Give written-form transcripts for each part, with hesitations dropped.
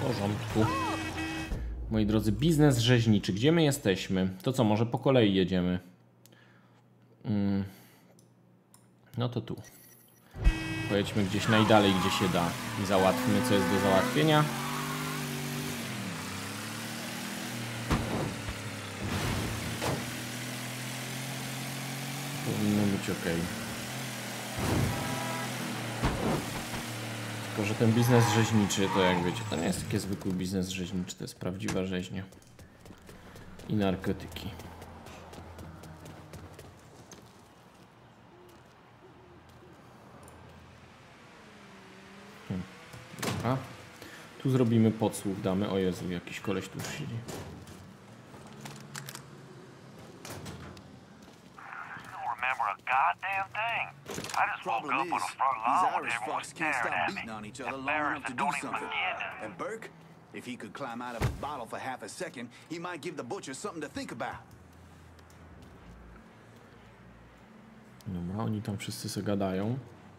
porządku. Moi drodzy, biznes rzeźniczy. Gdzie my jesteśmy? To co, może po kolei jedziemy? No to tu. Pojedźmy gdzieś najdalej, gdzie się da. I załatwmy, co jest do załatwienia. Powinno być ok. Tylko że ten biznes rzeźniczy, to jak wiecie, to nie jest taki zwykły biznes rzeźniczy, to jest prawdziwa rzeźnia. I narkotyki. Dobra. Tu zrobimy podsłuch, damy. O Jezu, jakiś koleś tu siedzi. Problem is, these Irish fucks can't stop beating on each other long enough to do something. And Burke, if he could climb out of his bottle for half a second, he might give the butcher something to think about. Dobra, oni tam wszyscy sobie gadają.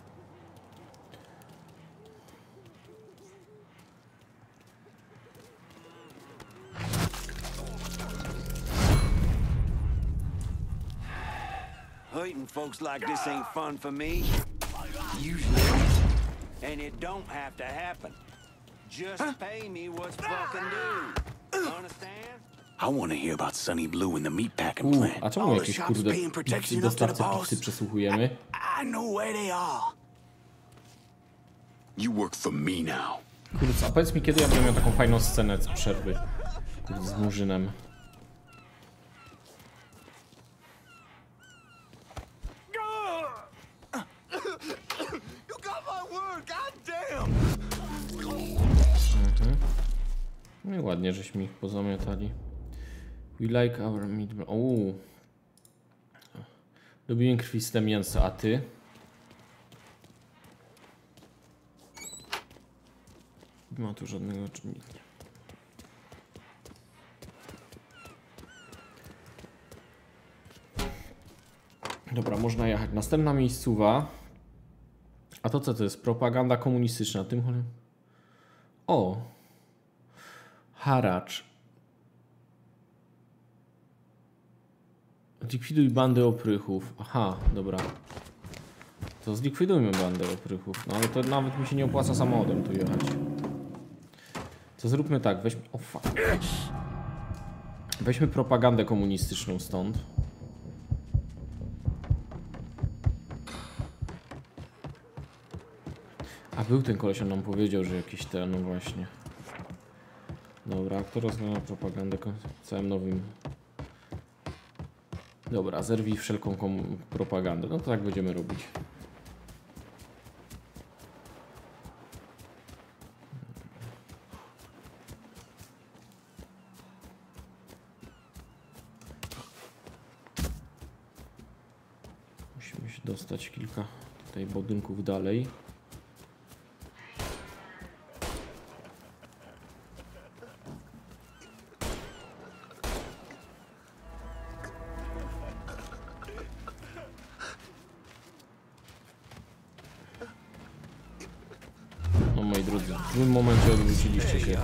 Hurting folks like this ain't fun for me. Usually. And it don't have to happen. Just pay me what's fucking due. Understand? I want to hear about Sonny Blue and the meatpacking plant. A czemu jakieś kurde dostawcy pizzy przesłuchujemy? I know where they are. You work for me now. Kurde, a powiedz mi, kiedy ja będę miał taką fajną scenę z przerwy. Kurde, z Murzynem. No i ładnie, żeśmy ich pozamiatali. We like our meat. Ooo. Lubiłem krwiste mięso, a ty? Nie ma tu żadnego czynnika. Dobra, można jechać. Następna miejscowa. A to co to jest? Propaganda komunistyczna. Tym cholem. O! Haracz. Zlikwiduj bandę oprychów. Aha, dobra. To zlikwidujmy bandę oprychów. No ale to nawet mi się nie opłaca samochodem tu jechać. To zróbmy tak, weźmy... O fuck. Weźmy propagandę komunistyczną stąd. A był ten koleś, on nam powiedział, że jakiś ten, no właśnie. Dobra, kto rozgląda propagandę całym nowym... Dobra, zerwij wszelką propagandę. No to tak będziemy robić. Musimy się dostać kilka tutaj budynków dalej. No moi drodzy, w tym momencie odwróciliście się.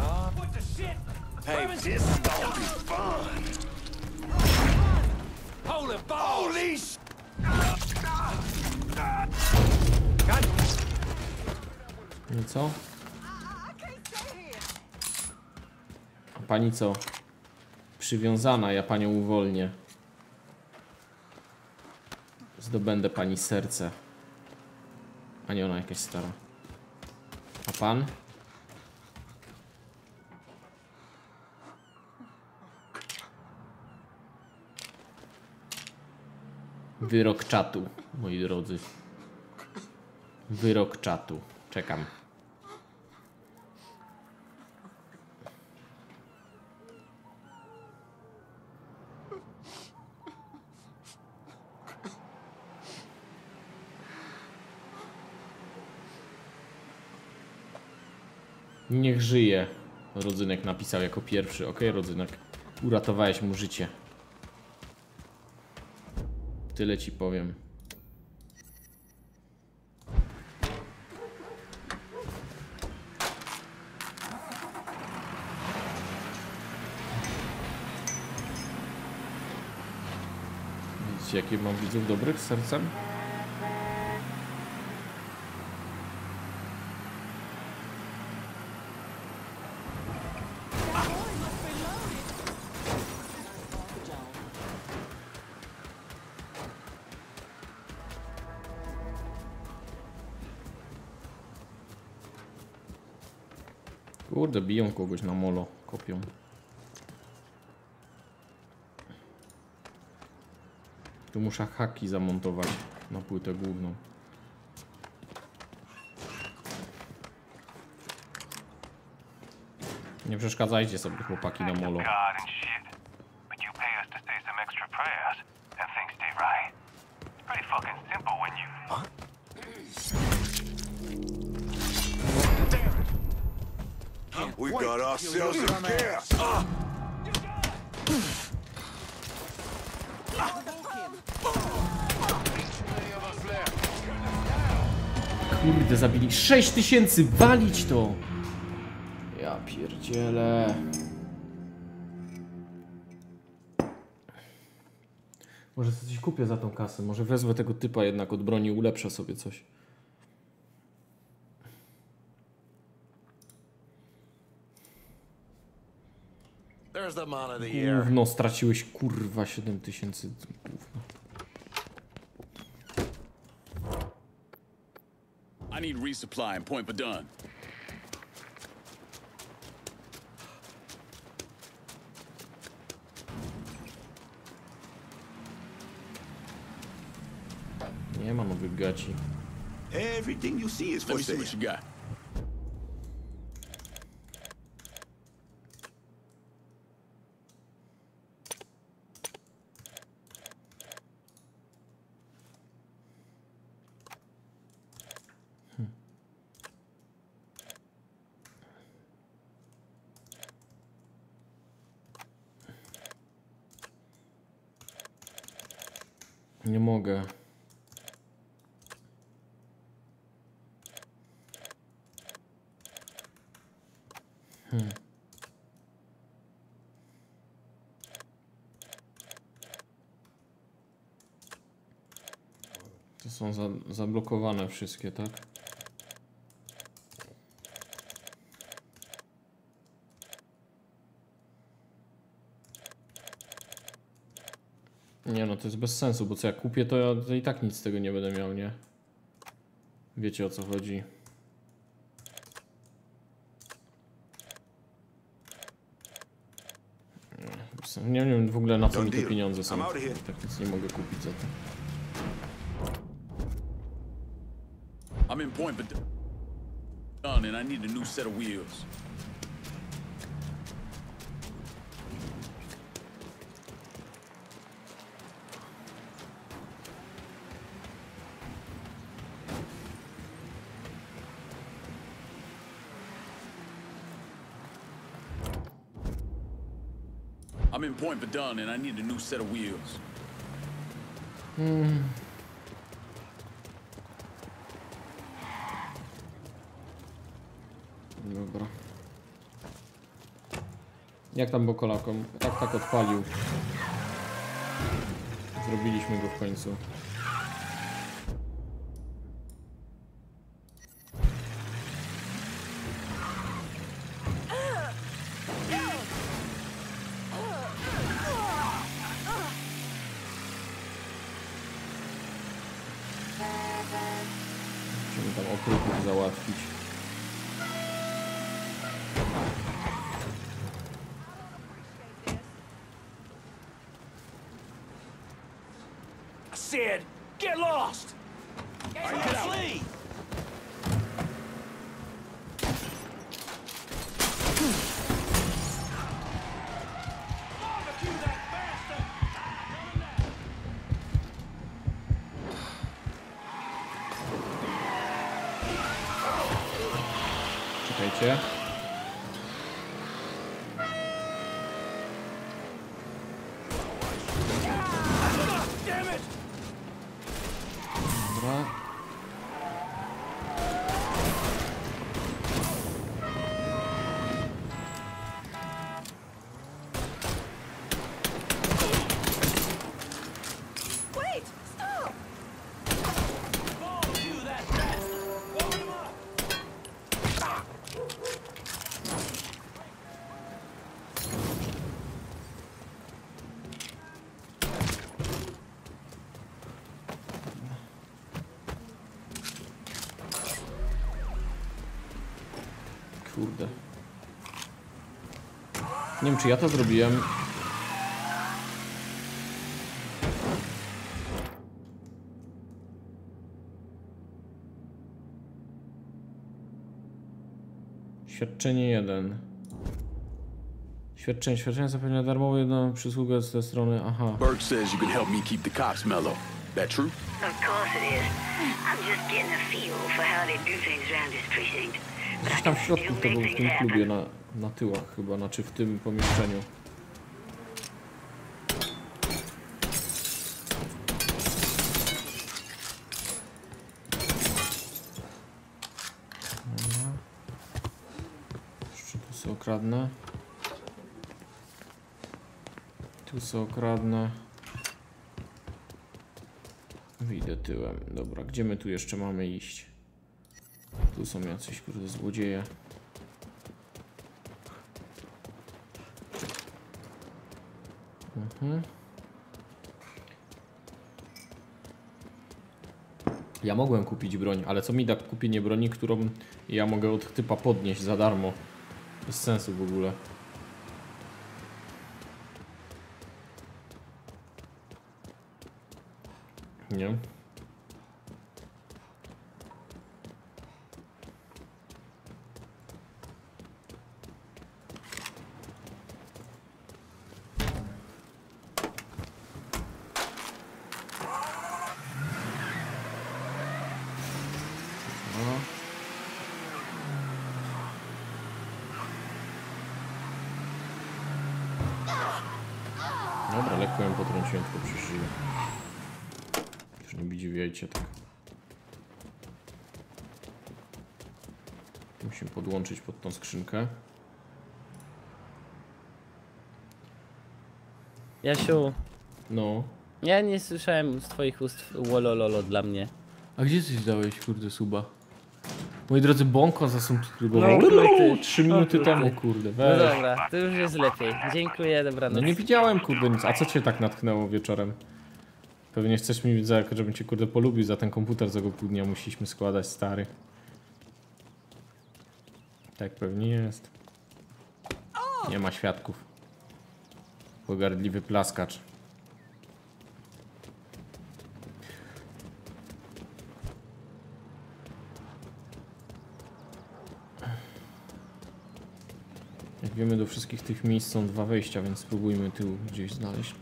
No co? A pani co? Przywiązana, ja panią uwolnię. Zdobędę pani serce. A nie ona jakaś stara. A pan? Wyrok czatu, moi drodzy. Wyrok czatu. Czekam. Niech żyje. Rodzynek napisał jako pierwszy. Okej, Rodzynek. Uratowałeś mu życie. Tyle ci powiem. Widzicie, jakie mam widzów dobrych z sercem? Kurde, biją kogoś na molo, kopią. Tu muszę haki zamontować na płytę główną. Nie przeszkadzajcie sobie, chłopaki, na molo. We got ourselves a gas. Kurde, zabili 6000, walić to! Ja pierdzielę. Może coś kupię za tą kasę, może wezmę tego typa jednak od broni, ulepszę sobie coś. Gówno, straciłeś kurwa 7000. Gówno. I need resupply and point for done. Nie ma nowych gaci. Everything you see is Let for me see sale. what you got. Nie mogę. To są zablokowane wszystkie, tak? Nie no, to jest bez sensu, bo co ja kupię, to ja to i tak nic z tego nie będę miał, nie? Wiecie, o co chodzi. Nie wiem w ogóle, na co mi te pieniądze są. Tak nic nie mogę kupić za to. I'm in point for done, and I need a new set of wheels. I'm in point for done, and I need a new set of wheels. Dobra. Jak tam Bokolakom? Tak odpalił. Zrobiliśmy go w końcu. Musimy tam okrutnych załatwić. Sid, get lost! Get flee! Czekajcie. Dobra. Kurde. Nie wiem, czy ja to zrobiłem. Świadczenie 1. Świadczenie zapewnia darmową jedną przysługę z tej strony. Aha. Burke says you can help me keep the cops mellow. That true? Of course it is. I'm just getting a feel for how they do things around this precinct. But Gdzieś I tam can w środku still to make był w things tym klubie happen. na tyłach chyba, znaczy w tym pomieszczeniu. Jeszcze tu sobie okradnę. Tu sobie okradnę. Wyjdę tyłem. Dobra, gdzie my tu jeszcze mamy iść? Tu są jacyś kurde złodzieje. Ja mogłem kupić broń, ale co mi da kupienie broni, którą ja mogę od typa podnieść za darmo? Bez sensu w ogóle. Nie? Dobra, lekko ją potrąciłem, tylko przeżyję. Już nie dziwiajcie tak. Musimy podłączyć pod tą skrzynkę. Jasiu, No. ja nie słyszałem z twoich ust wolololo dla mnie. A gdzie coś dałeś, kurde, suba? Moi drodzy, Bonko zasubskrybował. No, ty. 3 minuty No, temu, ty. kurde. No Weź. dobra, to już jest lepiej. Dziękuję, No dobranoc. nie widziałem, kurde, nic. A co cię tak natknęło wieczorem? Pewnie chcesz mi, żebym cię, kurde, polubił za ten komputer, za go pół dnia musieliśmy składać, stary. Tak pewnie jest. Nie ma świadków. Pogardliwy plaskacz. Jak wiemy, do wszystkich tych miejsc są 2 wejścia, więc spróbujmy tu gdzieś znaleźć.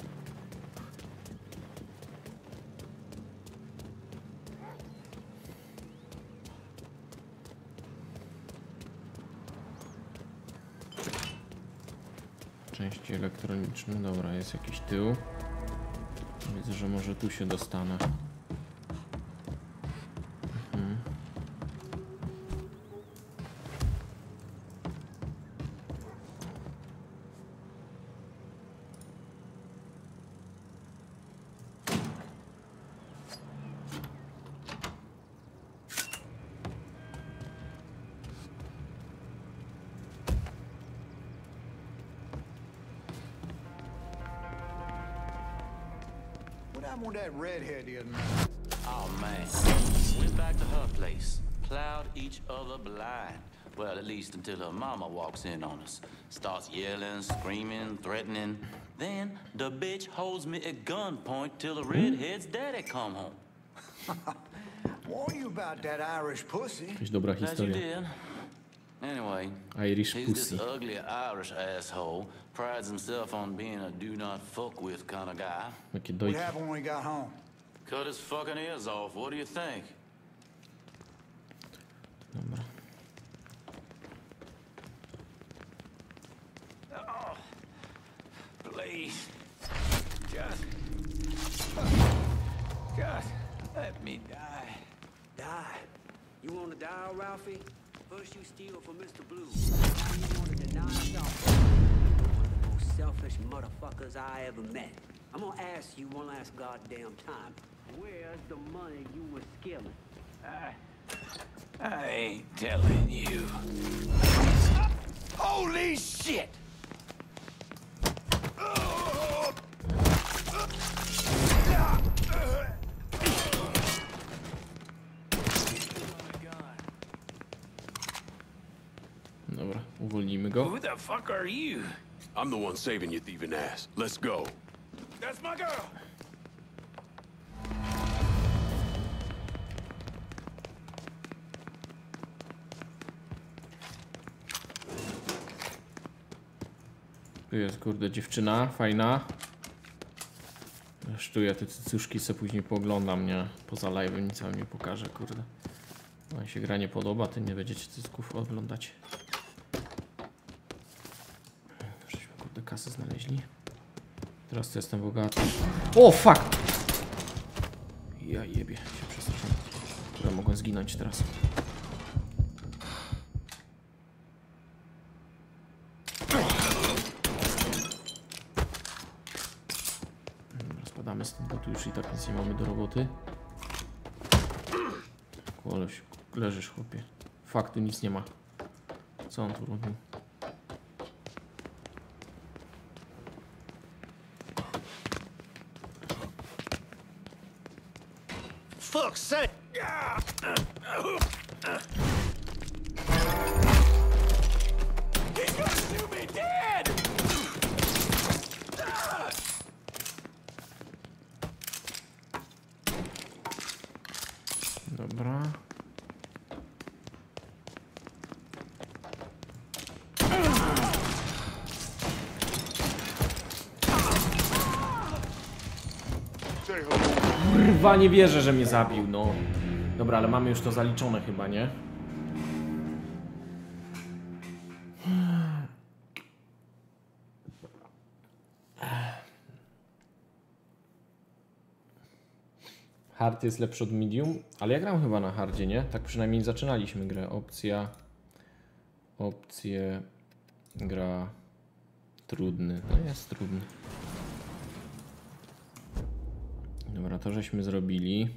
Części elektroniczne, dobra, jest jakiś tył. Widzę, że może tu się dostanę. What happened with that redhead the other night? Oh man, went back to her place, plowed each other blind. Well, at least until her mama walks in on us. Starts yelling, screaming, threatening. Then the bitch holds me at gunpoint till the redhead's daddy come home. Warn you about that Irish pussy. Jakaś dobra Glad you historia. did. Anyway, Irish he's pussy. this ugly Irish asshole. Prides himself on being a do not fuck with kind of guy. Jakie What dojki. happened when he got home? Cut his fucking ears off. What do you think? Dobra. Please. Just let me die. Die? You want to die, Ralphie? First you steal from Mr. Blue. Now you want to deny us our property. One of the most selfish motherfuckers I ever met. I'm gonna ask you one last goddamn time. Where's the money you were stealing? I ain't telling you. Holy shit! Dobra, uwolnijmy go. Who the fuck are you? I'm the one saving your thieving ass. Let's go. That's my girl. Tu jest, kurde, dziewczyna, fajna. Zresztą ja te cycuszki sobie później pooglądam, nie? Poza live'em nic wam nie pokażę, kurde. Wam się gra nie podoba, to nie będziecie cycków oglądać. Żeśmy, kurde, kasę znaleźli. Teraz to jestem bogaty. O, fuck! Ja jebie, się przestraszyłem. Które mogłem zginąć teraz. Spadamy stąd, bo tu już i tak nic nie mamy do roboty. Koleś, leżysz, chłopie. Fakt, tu nic nie ma. Co on tu robił? Fuck's sake! He's gonna shoot me dead! Dobra. Kurwa, nie wierzę, że mnie zabił, no. Dobra, ale mamy już to zaliczone chyba, nie? Hard jest lepszy od medium, ale ja gram chyba na hardzie, nie? Tak przynajmniej zaczynaliśmy grę. Opcje, gra trudny. No jest trudny. Dobra, to żeśmy zrobili.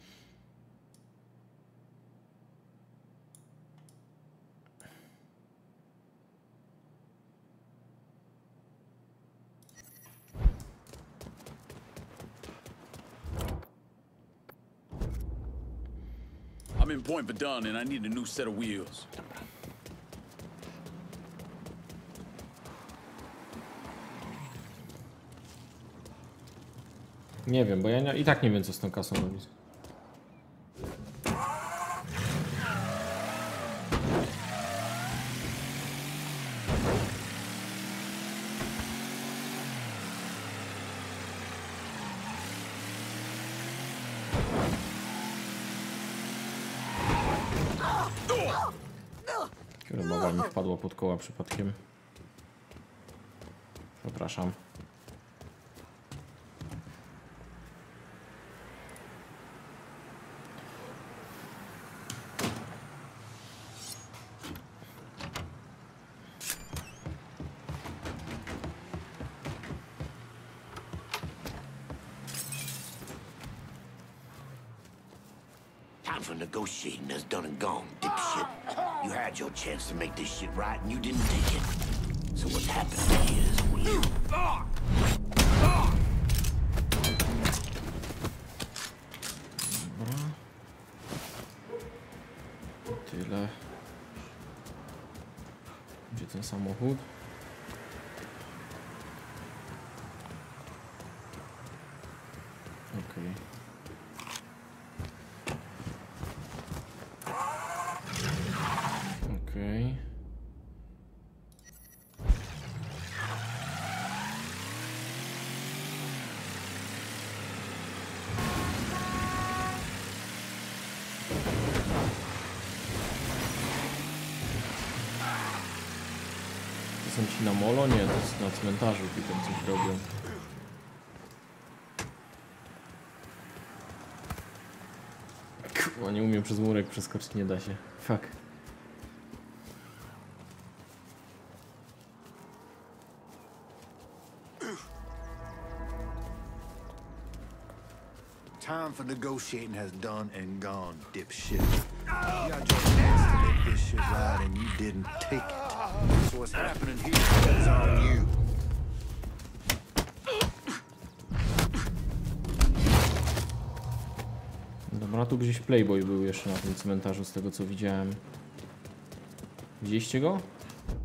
I'm in Point Verdun and I need a new set of wheels. Nie wiem, bo ja i tak nie wiem, co z tą kasą robić. Chyba mi wpadło pod koła przypadkiem. Przepraszam. Time for negotiating is done and gone, dipshit. You had your chance to make this shit right and you didn't take it. So what's happening here is weird. Tyle. Gdzie ten samochód? Okej. Okej. To są ci na molo? Nie, to jest na cmentarzu, i tam coś robią. Kurwa, nie umiem przez murek przeskoczyć, nie da się. Fuck. Time for negotiating has done and gone, dipshit. You got your chance to make this shit right and you didn't take it. So what's happening here is on you. Dobra, tu gdzieś Playboy był jeszcze na tym cmentarzu, z tego co widziałem. Widzieliście go?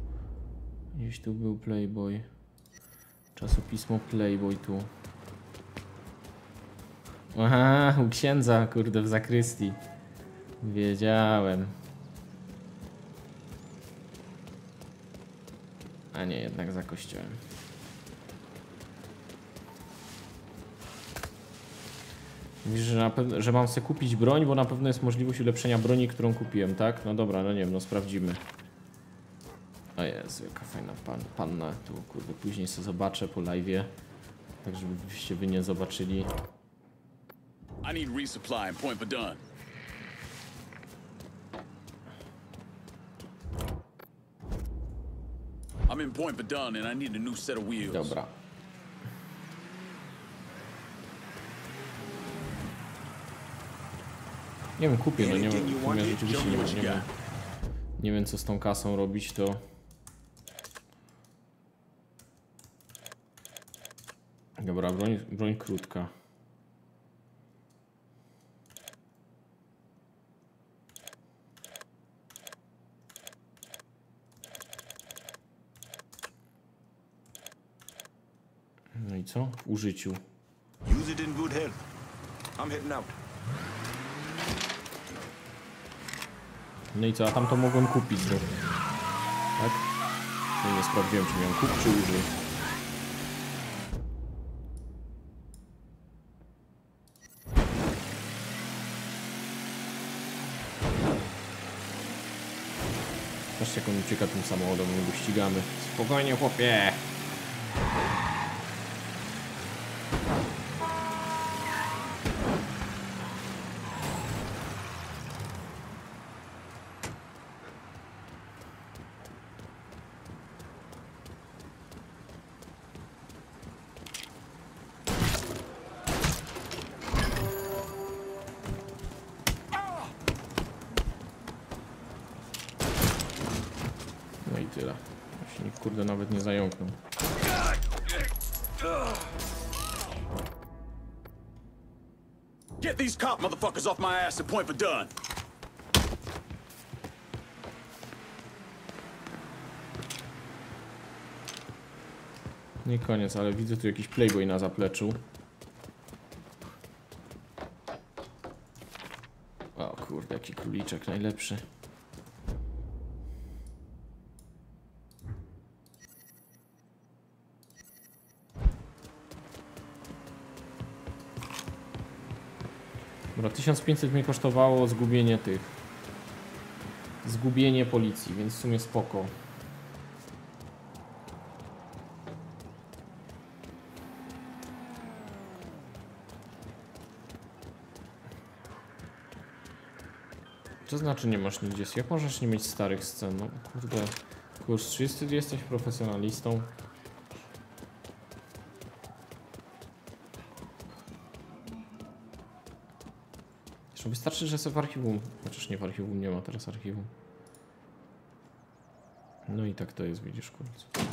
Gdzieś tu był Playboy. Czasopismo Playboy tu. Aha, u księdza, kurde, w zakrystii. Wiedziałem. A nie, jednak za kościołem. Mówisz, że mam sobie kupić broń, bo na pewno jest możliwość ulepszenia broni, którą kupiłem, tak? No dobra, no nie wiem, no sprawdzimy. O Jezu, jaka fajna panna. Tu, kurde, później sobie zobaczę po live'ie. Tak, żebyście wy nie zobaczyli. I need resupply and point for done. I'm in point for done and I need a new set of wheels. Dobra. Nie wiem, kupię, no nie wiem, ja rzeczywiście nie wiem co z tą kasą robić, to... Dobra, broń krótka. No i co? W użyciu. Use it in good health. I'm heading out. No i co? A tam to mogłem kupić, no. Tak? No nie sprawdziłem, czy miałem kup, czy użyj. Patrzcie, jak on ucieka tym samochodem, my go ścigamy. Spokojnie, chłopie! No i tyle. Się nikt, kurde, nawet nie zająknął. Get these cop motherfuckers off my ass and point for done. No i koniec, ale widzę tu jakiś Playboy na zapleczu. O kurde, jaki króliczek najlepszy. Dobra, 1500 mnie kosztowało zgubienie tych. Zgubienie policji, więc w sumie spoko. Co znaczy nie masz nigdzie? Jak możesz nie mieć starych scen? No kurde, kurs 30, ty jesteś profesjonalistą. Zresztą wystarczy, że sobie w archiwum, chociaż nie w archiwum, nie ma teraz archiwum. No i tak to jest, widzisz, kurde.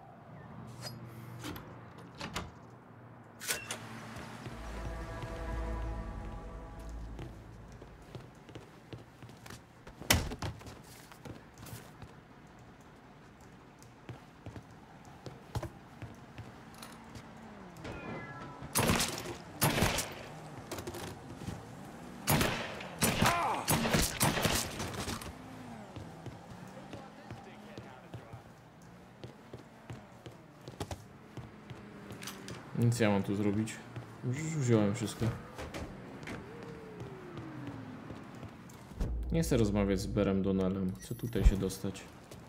Nic ja mam tu zrobić. Już wziąłem wszystko. Nie chcę rozmawiać z Berem Donalem. Chcę tutaj się dostać.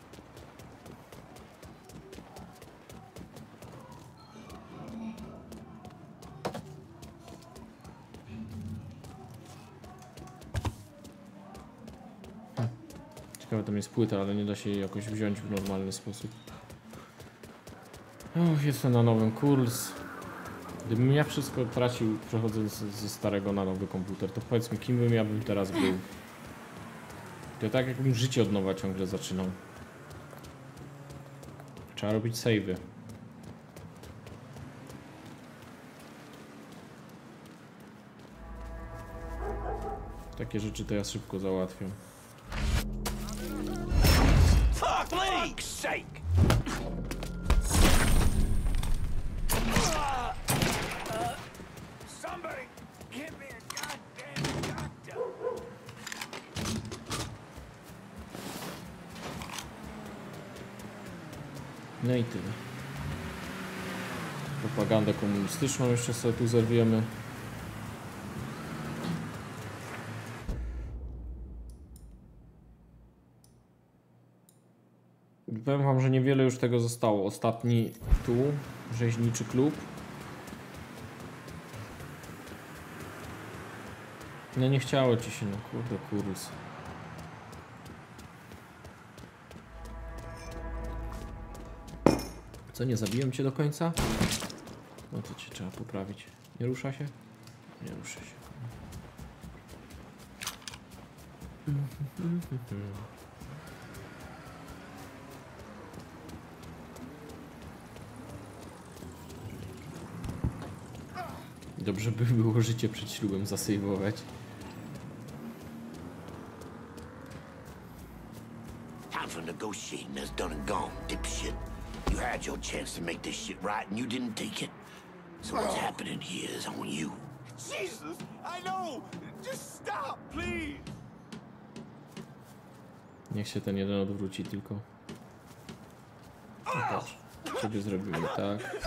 Ciekawe, tam jest płyta, ale nie da się jej jakoś wziąć w normalny sposób. Jestem na nowym kurs. Gdybym ja wszystko tracił przechodząc ze starego na nowy komputer, to powiedz mi, kim ja bym teraz był. To tak jakbym życie od nowa ciągle zaczynał. Trzeba robić save'y. Takie rzeczy to ja szybko załatwiam. Fuck's sake! No i tyle. Propagandę komunistyczną jeszcze sobie tu zerwiemy. Powiem wam, że niewiele już tego zostało. Ostatni tu, rzeźniczy klub. No nie chciało ci się, no kurde, kurus. Co, nie zabiłem cię do końca? No to cię trzeba poprawić. Nie rusza się? Nie rusza się. Dobrze by było życie przed ślubem zasejwować. Time for negotiating is done and gone, dipshit. You had your chance to make this shit right and you didn't take it. So what's happening here is on you. Jesus, I know. Just stop, please. Niech się ten jeden odwróci tylko. No patrz, sobie zrobimy tak.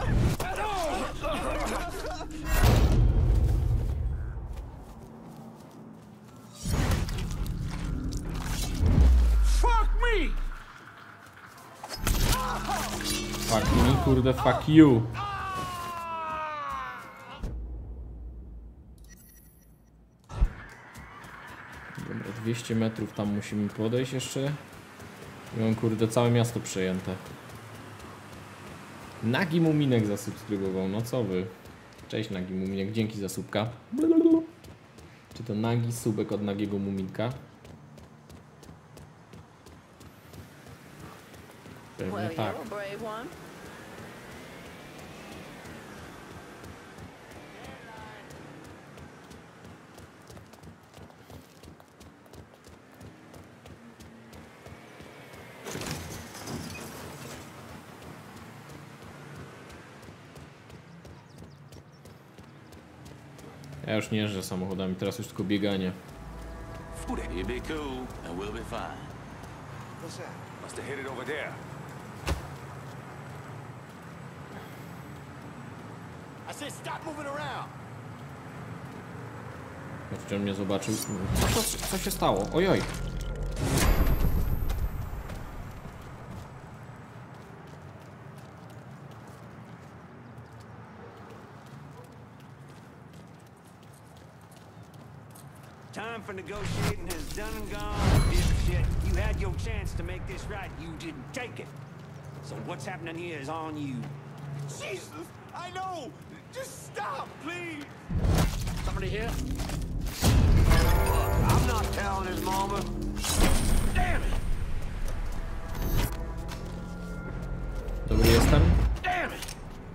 Fuck me. Fuck me, kurde, fuck you. Dobra, 200 metrów tam musimy podejść jeszcze. I mam, kurde, całe miasto przejęte. Nagi Muminek zasubskrybował, no co wy? Cześć Nagi Muminek, dzięki za subka. Czy to Nagi subek od Nagiego Muminka? Pewnie tak. Ja już nie jeżdżę samochodami, teraz już tylko bieganie. You be cool and we'll be fine. What's that? Must have hit it over there. I said stop moving around. Jeszcze on mnie zobaczył. Co się stało? Ojoj. Time for negotiating has done and gone, dipshit. You had your chance to make this right. You didn't take it. So what's happening here is on you. Jesus, I know. Just stop, please. Somebody here? I'm not telling his mama. Damn it! Dobry jestem. Damn it!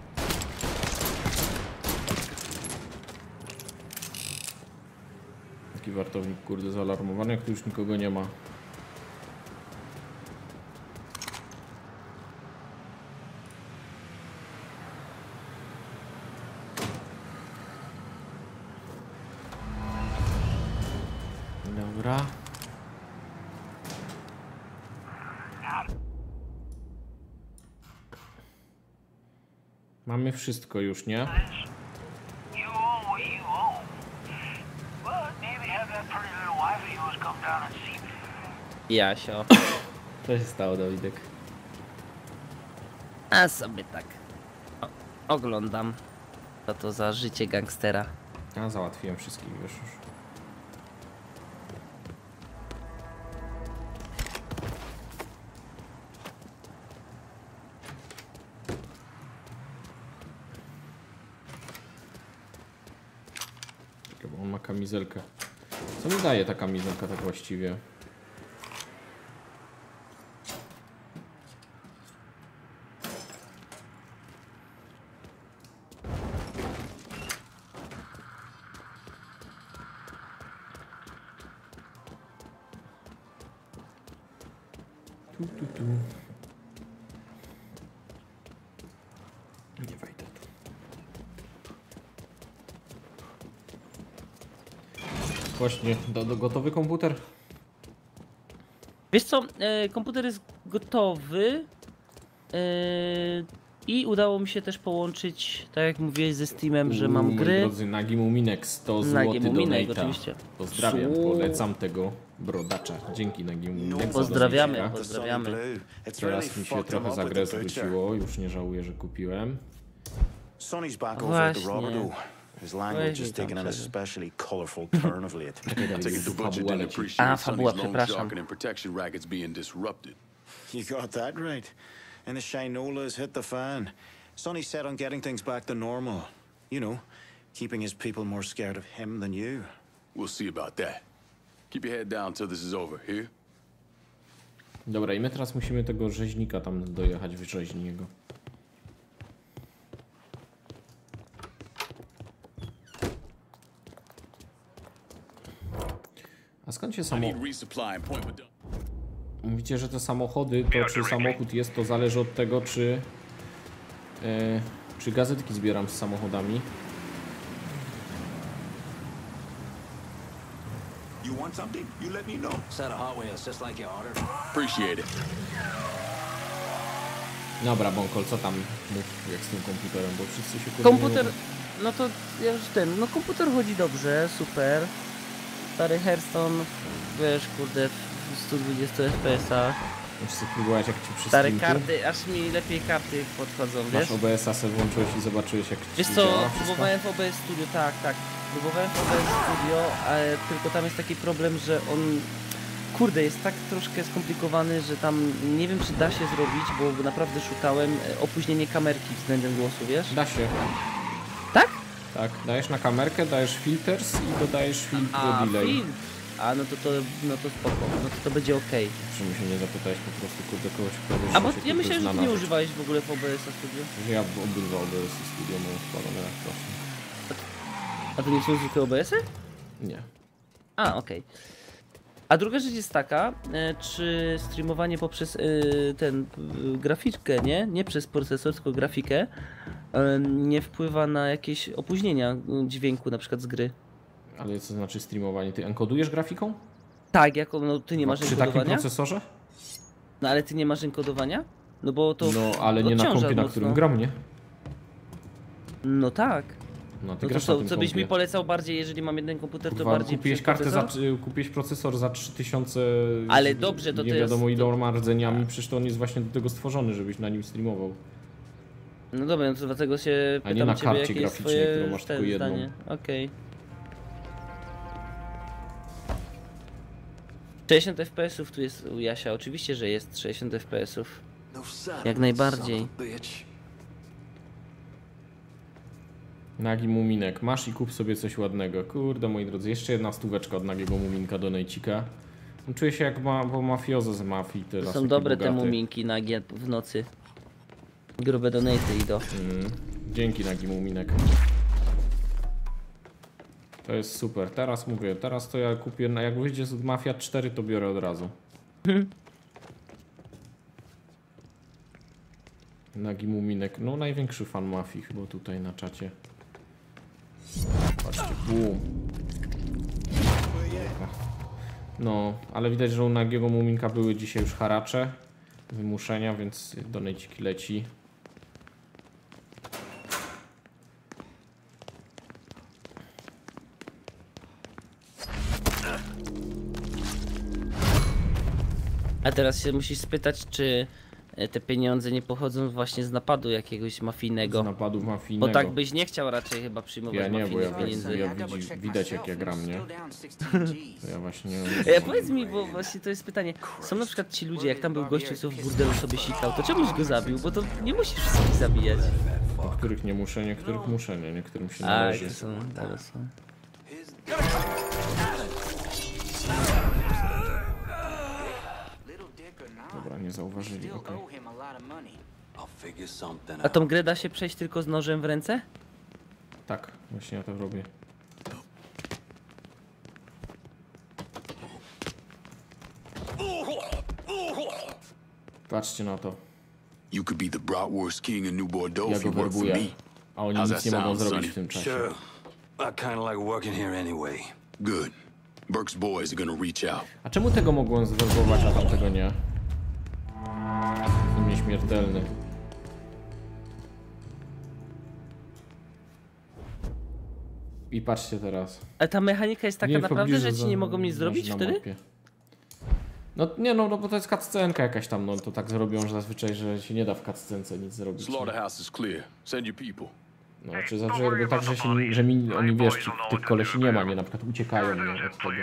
Taki wartownik, kurde, zaalarmowany, jak tu już nikogo nie ma. Dobra. Mamy wszystko już, nie? You own what you own. But maybe have that pretty little wife of yours come down and see me. Jasio. Co się stało, Dawidek? A sobie tak oglądam. Co to za życie gangstera. Ja załatwiłem wszystkich, wiesz już. Czekaj, bo on ma kamizelkę. Co mi daje ta kamizelka tak właściwie? Nie wejdę tu. Właśnie, gotowy komputer? Wiesz co, komputer jest gotowy. I udało mi się też połączyć, tak jak mówiłeś, ze Steamem, że mam Moi gry. drodzy, Nagi Muminek 100 Nagi zł Muminek, donata. oczywiście. Pozdrawiam, polecam tego brodacza. Dzięki Nagi Muminek. Pozdrawiamy, za pozdrawiamy. It's Teraz really mi się fucked him trochę up za with grę the butcher. zwróciło, już nie żałuję, że kupiłem. Sonny's back over at the Właśnie. Roberto. His language Weź mi is tam taking an przerwę. especially colorful turn of late. I take it the butcher Fabuła didn't leci. appreciate fabuła, Sonny's loan przepraszam. sharking and protection rackets being disrupted. You got that right. And the Shinolas hit the fan. Sonny set on getting things back to normal. You know, keeping his people more scared of him than you. We'll see about that. Keep your head down till this is over, here? Dobra, i my teraz musimy tego rzeźnika tam dojechać, wyrzeźni go. A skąd się I samo... need resupply and point with them. Mówicie, że te samochody, to czy samochód jest, to zależy od tego, czy gazetki zbieram z samochodami. You want something? You let me know. Set of Hot Wheels, just like you ordered. Appreciate it. Dobra, Bonkol, co tam mów, jak z tym komputerem, bo wszyscy się kurde Komputer, nie mogą- no to ja już no komputer chodzi dobrze, super. Stary Hearthstone, wiesz, kurde, w 120 FPS-ach. Musisz sobie próbować, jak ci przy Stare streamku. karty, aż mi lepiej karty podchodzą, wiesz? Masz OBS-a sobie włączyłeś i zobaczyłeś, jak Wiesz ci co, działa wszystko? próbowałem w OBS Studio, tak. Próbowałem w OBS Studio, ale tylko tam jest taki problem, że on, kurde, jest tak troszkę skomplikowany, że tam nie wiem, czy da się zrobić, bo naprawdę szukałem opóźnienie kamerki względem głosu, wiesz? Da się. Tak? Tak, dajesz na kamerkę, dajesz filters i dodajesz filtr delay. film. A, no to spoko, no to będzie okej. Czemu się nie zapytałeś po prostu, kurde, kogoś, kto wiesz, A bo się ja kurde myślałem, że zna ty na nie rzecz. używałeś w ogóle w OBS Studio. Że ja obydwa OBS studio mam odpalone jak właśnie. A to nie są zwykłe OBS-y? Nie. A, okej. A druga rzecz jest taka, czy streamowanie poprzez graficzkę, nie przez procesor, tylko grafikę, nie wpływa na jakieś opóźnienia dźwięku, na przykład z gry? Ale co znaczy streamowanie? Ty enkodujesz grafiką? Tak, jako, no ty nie masz Przy takim enkodowania? procesorze? No ale ty nie masz enkodowania? No bo to No, ale nie na odciąża kompie, na mocno. którym gram, nie? No tak. No, ty No to grasz na co, tym co byś kompie. mi polecał bardziej, jeżeli mam jeden komputer, to Kurwa, bardziej kupiłeś przez kartę procesor? kupiłeś procesor za 3000. Ale dobrze, to nie to wiadomo jest- iloma rdzeniami, przecież to on jest właśnie do tego stworzony, żebyś na nim streamował. No dobra, no to dlatego się A nie pytam na ciebie, karcie jakie jest graficznej, twoje którą masz tylko jedną. zdanie. Okej. 60 FPS-ów tu jest u Jasia, oczywiście, że jest 60 FPS-ów. Jak najbardziej. Nagi Muminek, masz i kup sobie coś ładnego. Kurde, moi drodzy, jeszcze jedna stóweczka od Nagiego Muminka do Nejcika. Czuję się jak bo mafiozo z mafii teraz. Są taki dobre te bogaty. muminki nagie w nocy. Grube donaty idą. Dzięki Nagi Muminek. To jest super. Teraz mówię, teraz to ja kupię, jak wyjdzie z Mafia 4, to biorę od razu. Nagi Muminek, no największy fan Mafii chyba tutaj na czacie. Patrzcie, boom. No, ale widać, że u Nagiego Muminka były dzisiaj już haracze, wymuszenia, więc donejciki leci. A teraz się musisz spytać, czy te pieniądze nie pochodzą właśnie z napadu jakiegoś mafijnego. Z napadu mafijnego. Bo tak byś nie chciał raczej chyba przyjmować Ja nie, bo ja, mafijnych pieniędzy. widać jak ja gram, nie? To ja właśnie Powiedz mi, bo właśnie to jest pytanie. Są na przykład ci ludzie, jak tam był gościu, co w burdelu sobie sikał, to czemuś go zabił? Bo to nie musisz wszystkich zabijać. Niektórych nie muszę, niektórych muszę, nie? Niektórym się A, należy. to są. Dobra, nie zauważyli, okej. A tą grę da się przejść tylko z nożem w ręce? Tak, właśnie ja to robię. Patrzcie na to. You could be the bratwurst king in New Bordeaux Ja if go you work for werbuję, me. a oni How's nic that nie mogą sound, zrobić Sonny? w tym czasie. Sure. I kind of like working here anyway. Good. Burke's boys are gonna reach out. A czemu tego mogłem zwerbować, a tamtego nie? Jestem nieśmiertelny. I patrzcie teraz. Ale ta mechanika jest taka Nie, w naprawdę, pobliżu że ci nie mogą nic zrobić na wtedy? mapie. No nie no, bo to jest cutscenka jakaś tam, no to tak zrobią, że zazwyczaj, że się nie da w cutscence nic zrobić. Nie? Slaughterhouse is clear. Send your people. No, czy zawsze robią tak, że oni wiesz, tych kolesi nie ma, nie, na przykład uciekają, nie, od tego.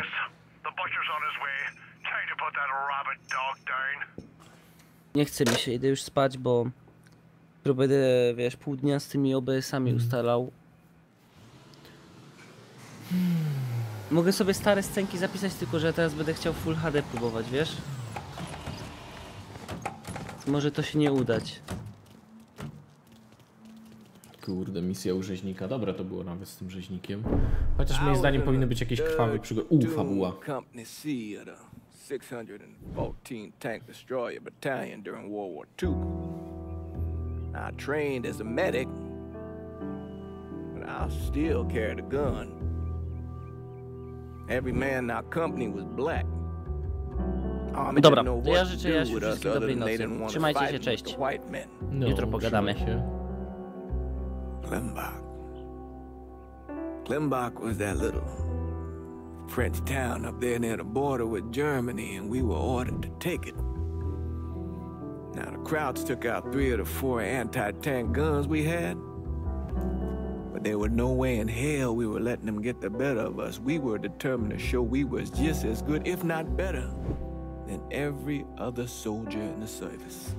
Nie chce mi się, idę już spać, bo będę, wiesz, pół dnia z tymi OBS-ami ustalał. Mogę sobie stare scenki zapisać, tylko że teraz będę chciał Full HD próbować, wiesz? Może to się nie udać. Kurde, misja u rzeźnika. Dobre to było nawet z tym rzeźnikiem. Chociaż moim zdaniem powinny być jakieś krwawe przygody. Fabuła. Company C of the 614 Tank Destroyer Battalion during World War II. I trained as a medic, but I still carried a gun. Every man in our company was black. Dobra, to ja życzę Jasiu wszystkim dobrej nocy. Trzymajcie się, cześć. No, jutro pogadamy. Klimbach was that little French town up there near the border with Germany, and we were ordered to take it. Now the Krauts took out 3 of the 4 anti-tank guns we had, but there was no way in hell we were letting them get the better of us. We were determined to show we was just as good, if not better, than every other soldier in the service.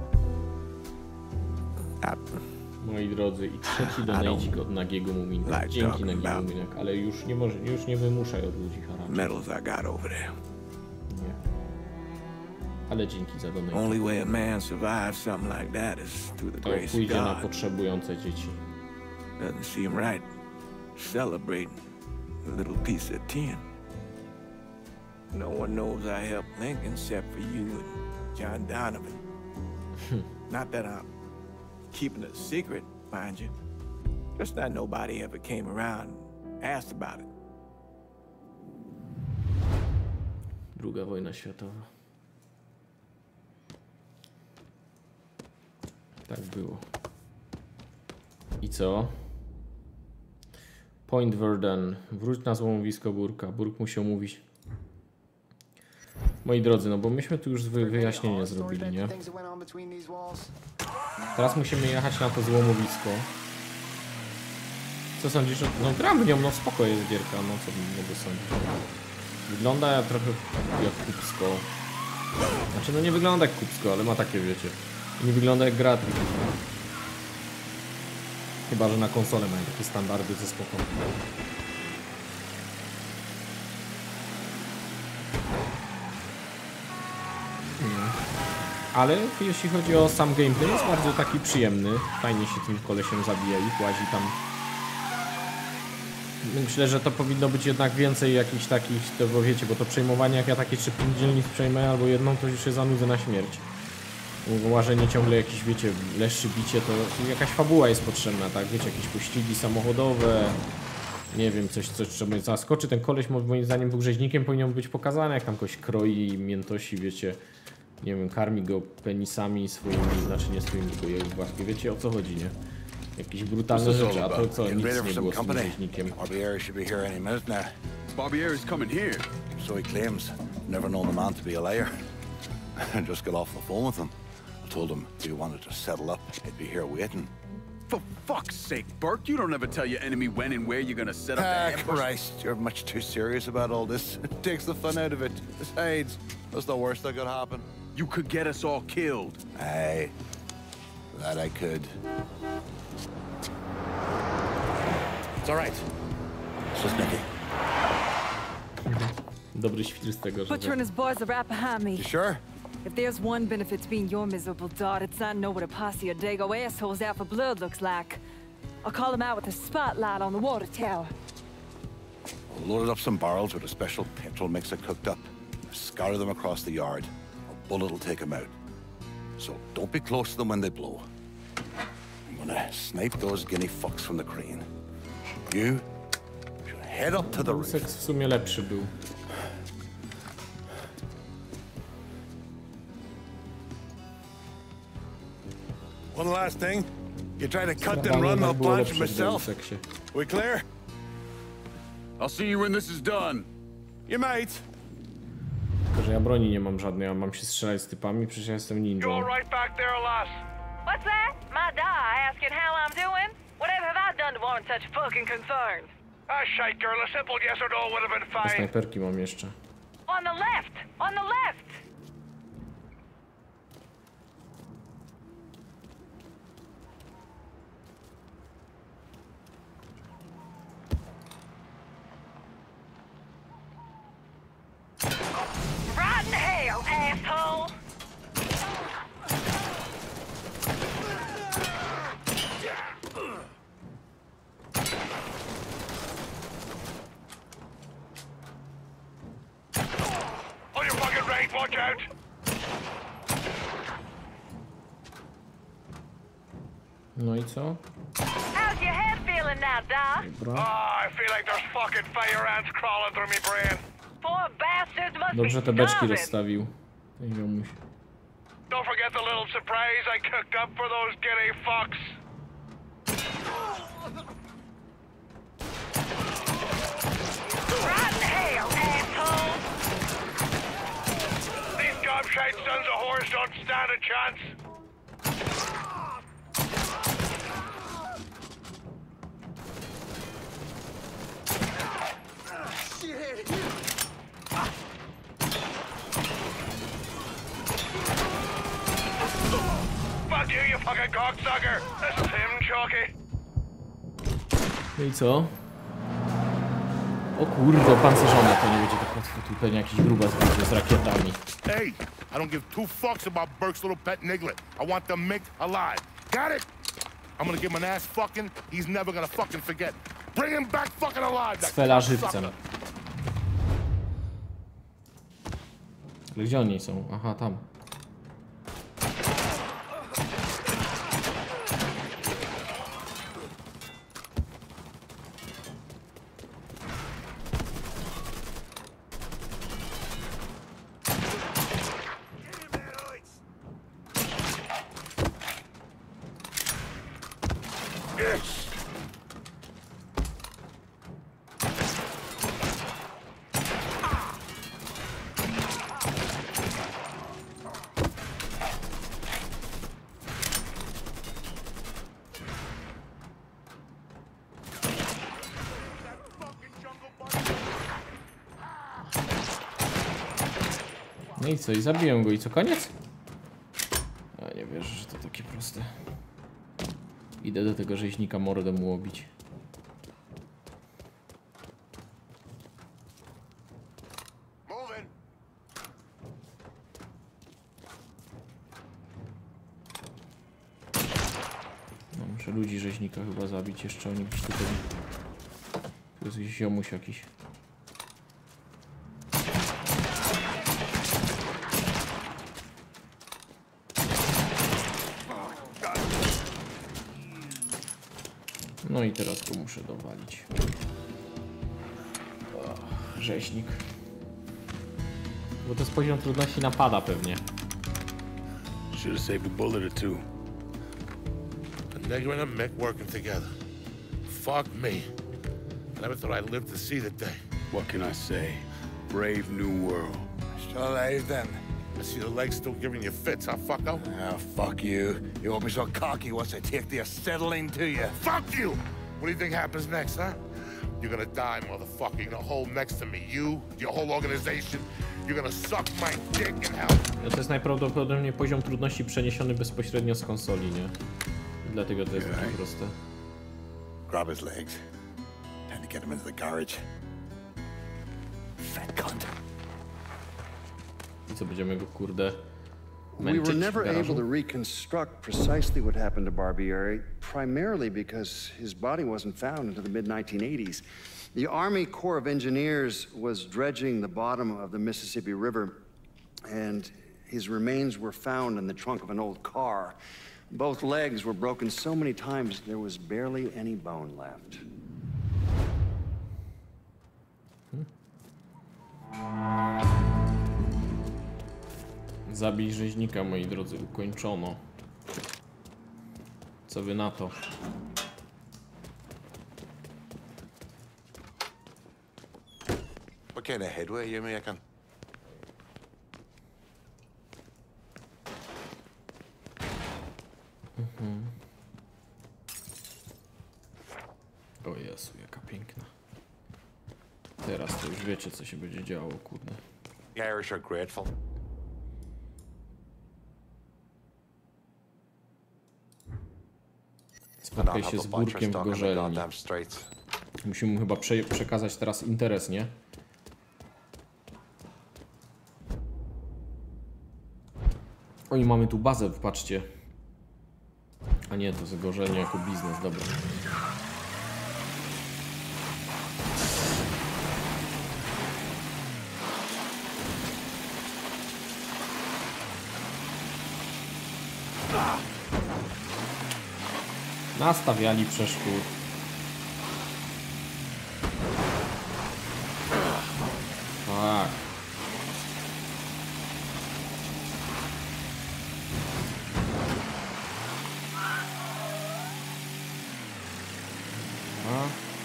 Moi drodzy, i trzeci donajcik od Nagiego Muminka. Dzięki Nagi Muminek, ale już nie wymuszaj od ludzi haraczu. Medals I got over there. Nie. Ale dzięki za donajtik. Only way a man survives something like that is through the To grace of pójdzie na God. potrzebujące dzieci. Doesn't seem right celebrating a little piece of tin. No one knows I helped Lincoln except for you and John Donovan. Not that I'm keeping it a secret, mind you. Just that nobody ever came around and asked about it. Druga wojna światowa. Tak było. I co? Point Verdun. Wróć na złomowisko Burka. Burk musiał mówić. Moi drodzy, no bo myśmy tu już wyjaśnienie zrobili, nie? Teraz musimy jechać na to złomowisko. Co sądzisz? No gram w nią, no spoko jest gierka, no co mogę sądzić. Wygląda trochę jak kupsko. Znaczy no nie wygląda jak kupsko, ale ma takie, wiecie. Nie wygląda jak gra tylko. Chyba, że na konsolę mają takie standardy ze spoko. Ale jeśli chodzi o sam gameplay, jest bardzo taki przyjemny. Fajnie się tym kolesiem zabija i łazi tam. Myślę, że to powinno być jednak więcej jakichś takich, to bo wiecie, bo to przejmowanie, jak ja takie 3-5 dzielnic przejmę albo jedną, to już się zanudzę na śmierć. Łażenie ciągle jakieś, wiecie, leszczy bicie, to jakaś fabuła jest potrzebna, tak? Wiecie, jakieś pościgi samochodowe, nie wiem, coś co mnie zaskoczy. Ten koleś moim zdaniem był rzeźnikiem, powinien być pokazany, jak tam kogoś kroi, miętosi, wiecie, nie wiem, karmi go penisami swoimi, znaczy nie swoimi, tylko jego właśnie, wiecie o co chodzi, nie? Jakieś brutalne rzeczy, a to co, nic nie było z tym rzeźnikiem. Barbieri should be here any minute now. Barbieri's coming here. So he claims. Never known the man to be a liar. I just got off the phone with him. I told him if he wanted to settle up, he'd be here waiting. For fuck's sake, Burke, you don't ever tell your enemy when and where you're gonna set up the ambush. Christ, you're much too serious about all this. It takes the fun out of it. Besides, that's the worst that could happen. You could get us all killed. Aye, that I could. It's all right. It's just Nicky. Dobry świr z tego, że... Butcher and his boys are right behind me. You sure? If there's one benefit to being your miserable dot, it's I know what a posse of Dago assholes out for blood looks like. I'll call them out with a spotlight on the water tower. We loaded up some barrels with a special petrol mixer cooked up. Scatter them across the yard. A bullet will take them out. So don't be close to them when they blow. I'm gonna snipe those guinea fucks from the crane. You should head up to the roof. Seks w sumie lepszy był. One last thing. You try to cut and Skradanie run, I'll jednak było blind lepsze w myself. Deus Exie. We clear? I'll see you when this is done. You might. Tylko, że ja broni nie mam żadnej, a mam się strzelać z typami, przecież ja jestem ninją. right back there, lass? What's that? My da asking how I'm doing? Whatever have I done to warrant such fucking concern? Ah, shite, girl. A simple yes or no would have been A fine. snajperki mam jeszcze. On the left! On the left! Rotten hell, asshole! On your fucking right, watch out! No i co? How's your head feeling now, Doc? Dobra. I feel like there's fucking fire ants crawling through my brain. Poor bastards must Dobrze be te beczki starving. rozstawił. Ten ziomuś. Don't forget the little surprise I cooked up for those giddy fucks. Rotten hell, asshole! These gobshite sons of whores don't stand a chance. Fuck you, you fucking cocksucker! This is him, Chalky. No i co? O kurde, opancerzone, to nie będzie tak łatwo. Tu pewnie jakiś grubas będzie z rakietami. Hey, I don't give two fucks about Burke's little pet Niglet. I want the Mick alive. Got it? I'm gonna give him an ass fucking he's never gonna fucking forget. Bring him back fucking alive, that Sfela żywcem. cocksucker. Ale gdzie oni są? Aha, tam. No i co? I zabiłem go. I co? Koniec? A nie wierzę, że to takie proste. Idę do tego rzeźnika mordę mu obić. No, muszę ludzi rzeźnika chyba zabić jeszcze. Oni gdzieś tutaj... Tu jest gdzieś ziomuś jakiś. No i teraz go muszę dowalić. O, rzeźnik. Bo to jest poziom trudności napada pewnie. Should have saved a bullet or two. A nigger and a Mick working together. Fuck me. I never thought I'd live to see the day. What can I say? Brave new world. Still alive then? I see the legs still giving you fits, huh, fucko? Ah, fuck you. You won't be so cocky once I take the acetylene to you. Fuck you! What do you think happens next, huh? You're gonna die, motherfucker. You're gonna hold next to me. You, your whole organization. You're gonna suck my dick in hell. To jest najprawdopodobniej poziom trudności przeniesiony bezpośrednio z konsoli, nie? I dlatego to jest takie proste. Grab his legs. Time to get him into the garage. Fat cunt. I co, będziemy go kurde We męczyć were w never garażu? able to reconstruct precisely what happened to Barbieri, primarily because his body wasn't found until the mid-1980s. The Army Corps of Engineers was dredging the bottom of the Mississippi River, and his remains were found in the trunk of an old car. Both legs were broken so many times there was barely any bone left. Zabij rzeźnika, moi drodzy, ukończono. Co wy na to? What kind of headway you making? O Jezu, jaka piękna. Teraz to już wiecie, co się będzie działo, kurde. The Irish are grateful. Spotkaj się z Burkiem w Gorzelni. Musimy mu chyba przekazać teraz interes, nie? Oni mamy tu bazę, patrzcie. A nie, to Zgorzelnia jako biznes, dobra. Nastawiali przeszkód. Tak. A.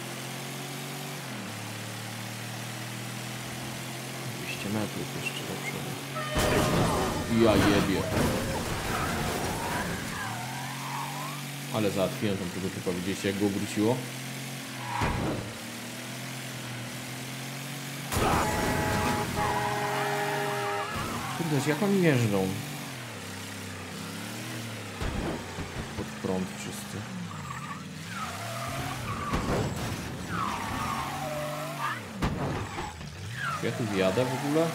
200 metrów jeszcze do przodu. Ja jebie. Ale załatwiłem tam tego typa, widzieliście jak go obróciło? Kurde, jak oni jeżdżą? Pod prąd wszyscy. Ja tu wjadę w ogóle?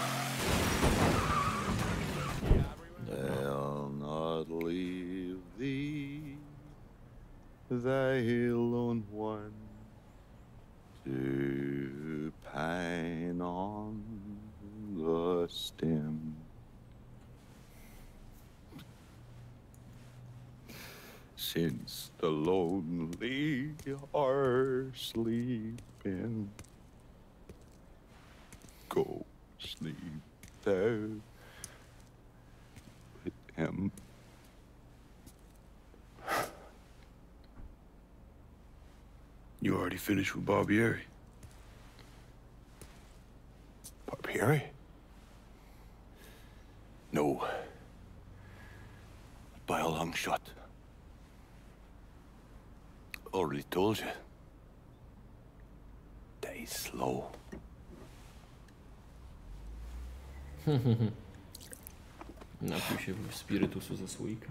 They'll not leave thee, thy lone one, to pine on the stem. Since the lonely are sleeping, go sleep there with him. You already finished with Barbieri? Barbieri? No. By a long shot. Already told you. Die slow. Napił się spirytusu ze słoika.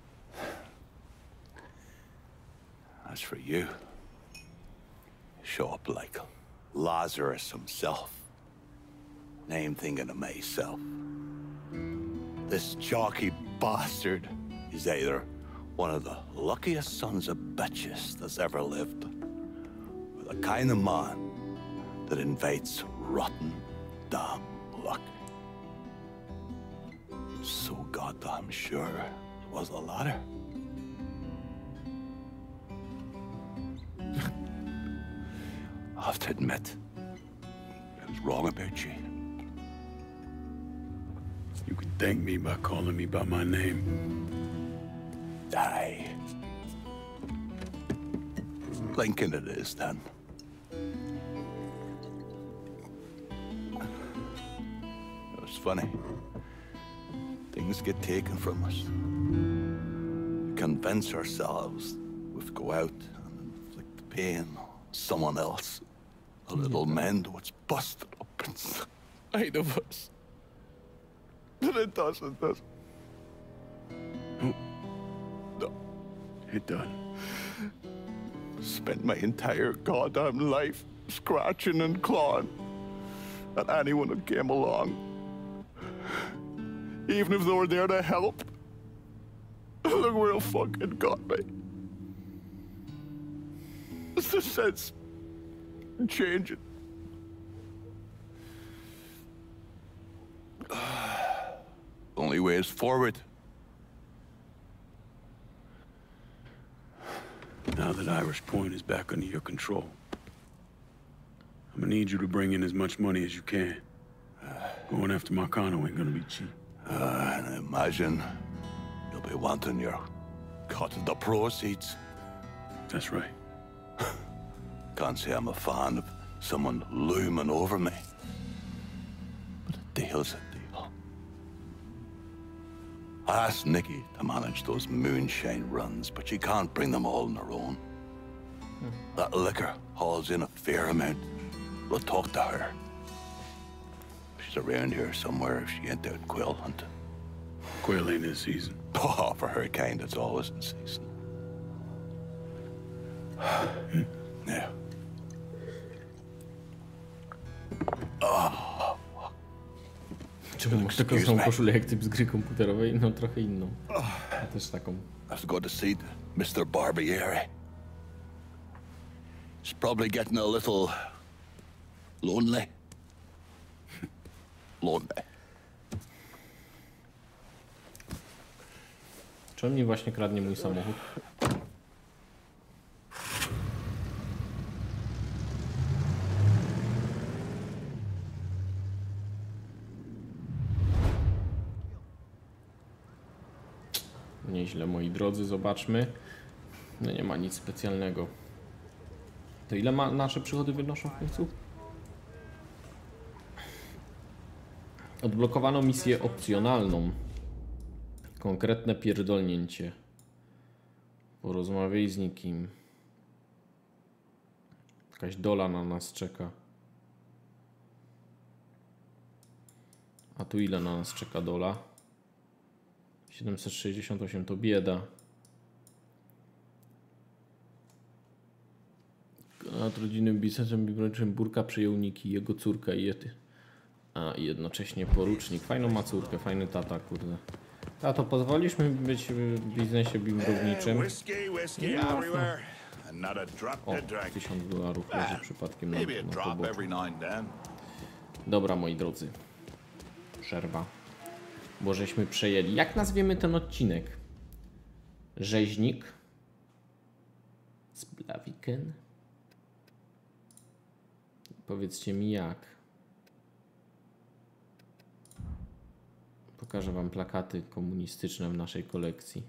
As for you, show up like Lazarus himself. And I'm thinking to myself, this jockey bastard is either one of the luckiest sons of bitches that's ever lived, or the kind of man that invites rotten damn luck. So goddamn sure it was the latter. I have to admit, I was wrong about you. You can thank me by calling me by my name. Aye. Lincoln it is, then. It's funny. Things get taken from us. We convince ourselves we have to go out and inflict the pain on someone else. A little mend what's busted up inside of us. But it doesn't, does it? No. It done. Spent my entire goddamn life scratching and clawing at anyone that came along. Even if they were there to help. Look where it fucking got me. It's the sense in changing. Only way is forward. Now that Irish Point is back under your control, I'm gonna need you to bring in as much money as you can. Going after Marcano ain't gonna be cheap. And I imagine you'll be wanting your cut of the proceeds. That's right. Can't say I'm a fan of someone looming over me. But a deal's a deal. I asked Nikki to manage those moonshine runs, but she can't bring them all on her own. That liquor hauls in a fair amount. We'll talk to her. She's around here somewhere if she ain't out quail hunting. Quail ain't in season. Oh, for her kind, it's always in season. Yeah. Oh. Czemu masz taką samą koszulę jak typ z gry komputerowej? No trochę inną. Ja też taką. I've got to see Mr. Barbieri. He's probably getting a little lonely. Lonely. Czy on mi właśnie kradnie mój samochód? Nieźle, moi drodzy, zobaczmy. No nie ma nic specjalnego. To ile nasze przychody wynoszą w końcu? Odblokowano misję opcjonalną. Konkretne pierdolnięcie. Porozmawiaj z nikim. Jakaś dola na nas czeka. A tu ile na nas czeka dola? 768 to bieda. Nad rodzinnym biznesem biblioczym Burka przyjął Niki, jego córka i Yeti. A i jednocześnie porucznik. Fajną ma córkę, fajny tata, kurde. Tato, pozwolisz mi być w biznesie bimbrowniczym? O, $1000 leży przypadkiem na poboku. Dobra, moi drodzy. Przerwa. Bo żeśmy przejęli. Jak nazwiemy ten odcinek? Rzeźnik? Z Blaviken? Powiedzcie mi jak. Pokażę wam plakaty komunistyczne w naszej kolekcji.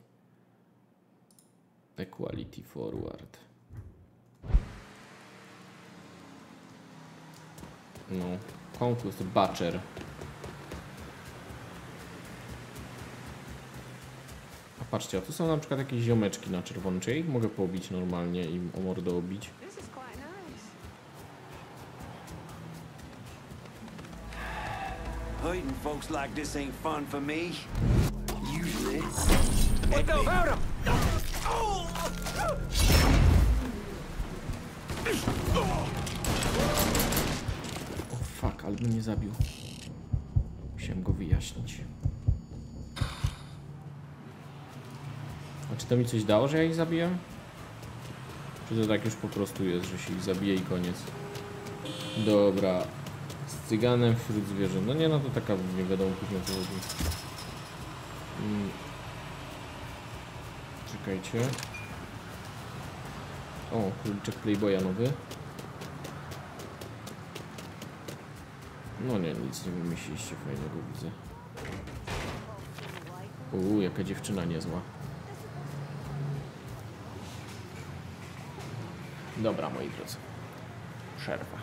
Equality Forward. No. Conquest Butcher. A patrzcie, a tu są na przykład jakieś ziomeczki na czerwono. Czy ja ich mogę pobić normalnie i o mordę obić? Hurting folks like this ain't fun for me. Usually. What the hell? O fuck, ale mnie zabił. Musiałem go wyjaśnić. A czy to mi coś dało, że ja ich zabiłem? Czy to tak już po prostu jest, że się ich zabije i koniec? Dobra. Z cyganem wśród zwierząt. No nie, no to taka nie wiadomo później co chodzi. Czekajcie. O, króliczek Playboya nowy. No nie, nic nie wymyśliliście fajnego, widzę. Jaka dziewczyna niezła. Dobra, moi drodzy. Przerwa.